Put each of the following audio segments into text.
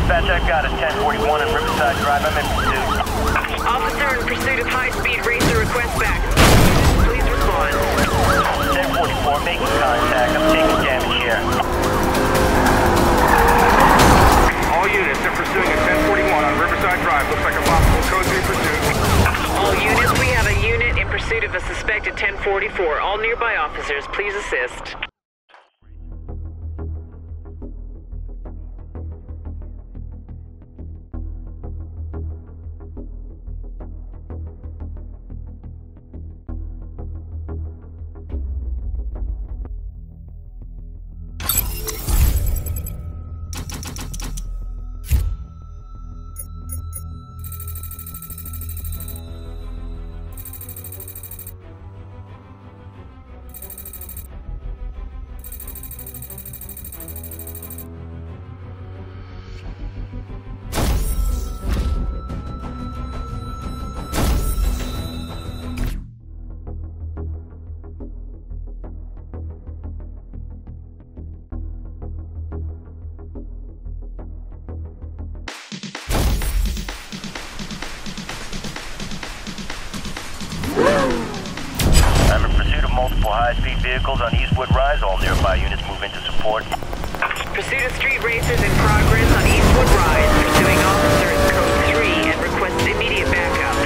Dispatch, I've got a 1041 on Riverside Drive. I'm in pursuit. Officer in pursuit of high-speed racer request back. Please respond. 1044, making contact. I'm taking damage here. All units, they're pursuing a 1041 on Riverside Drive. Looks like a possible code 3 pursuit. All units, we have a unit in pursuit of a suspected 1044. All nearby officers, please assist. I'm in pursuit of multiple high-speed vehicles on Eastwood Rise. All nearby units move into support. Pursuit of street racers in progress on Eastwood Rise. Pursuing officers code 3 and request immediate backup.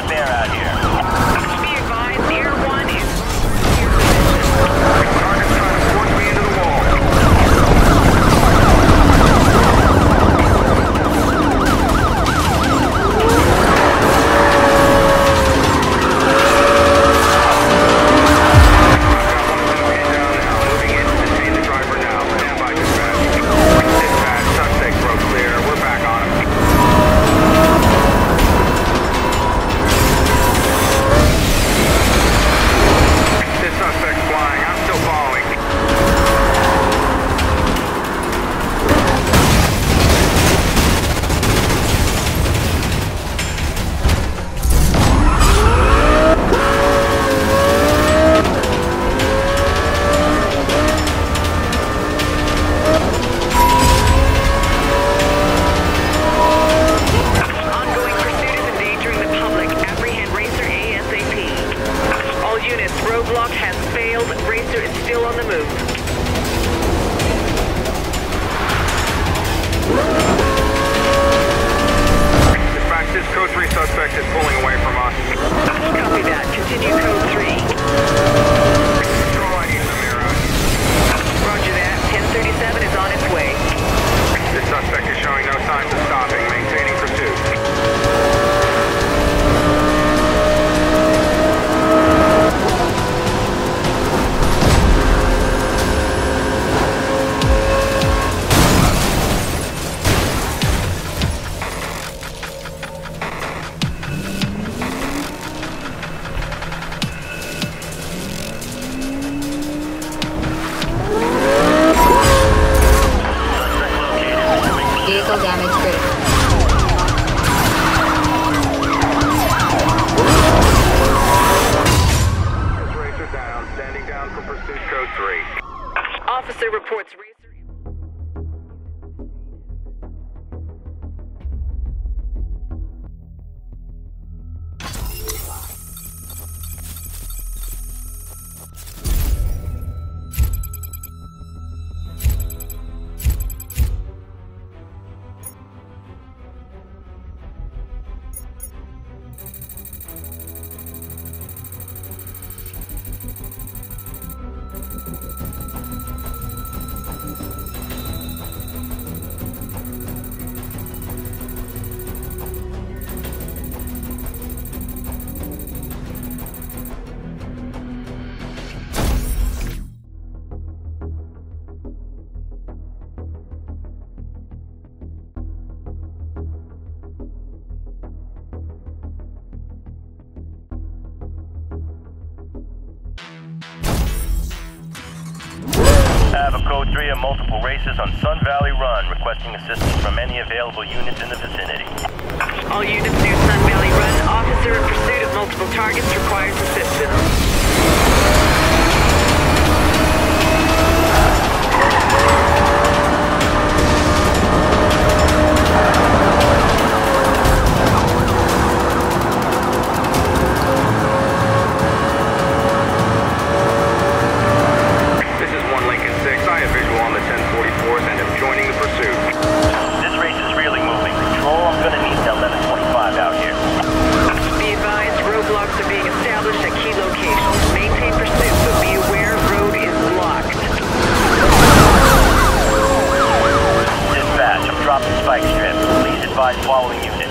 spare out here. Be advised, Air 1 is your position. Target's trying to force me into the wall. Vehicle damage critical. Racer down, standing down for pursuit code 3. Officer reports racer. Have a code 3 of multiple races on Sun Valley Run, requesting assistance from any available units in the vicinity. All units near Sun Valley Run, officer in pursuit of multiple targets requires assistance. Following unit.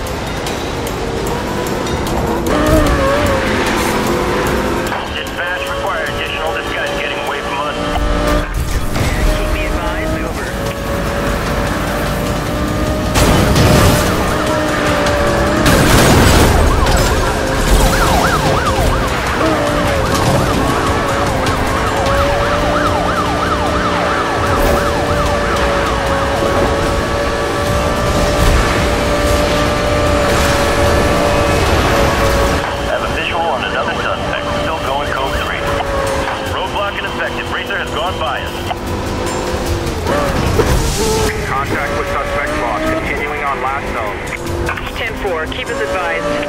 Dispatch required additional. This guy's getting away from us. Keep me advised, over. Contact with suspect lost. Continuing on last zone. 10-4, keep us advised.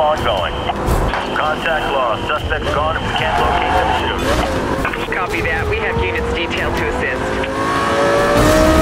ongoing. Contact lost. Suspect's gone if we can't locate the pursuit. Copy that. We have units detailed to assist.